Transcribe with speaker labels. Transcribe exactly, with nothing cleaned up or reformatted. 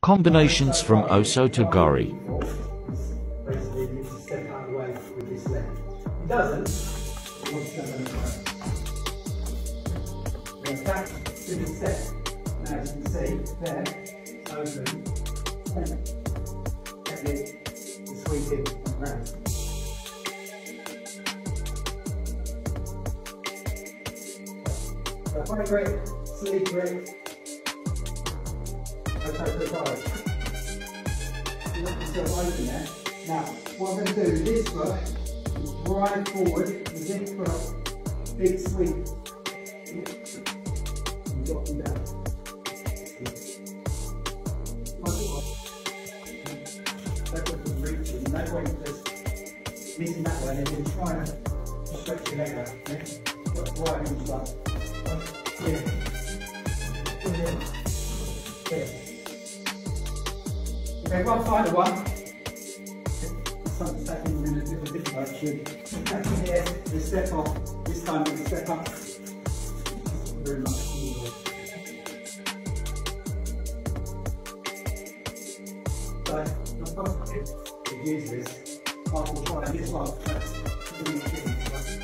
Speaker 1: Combinations from O-soto-gari.
Speaker 2: Basically, he needs to step out of the way with this leg. He doesn't. He wants to go on the right. We're back to the step. Now, as you can see, there, open, technique, the sweeping around. So, front grip, sleeve grip, O-soto-gari. You let yourself open there. Now, what I'm going to do with this foot is ride forward with this foot, big sweep. And drop them down. Don't put them reaching, no point just missing that way and then trying to stretch your leg out. Yeah? Put right in the front. Yeah. Yeah. Yeah. Okay, one final one. Something second in a different direction. Back in here, we step off. This time we step up. Very much. So, to use this, I will try this one. That's really good.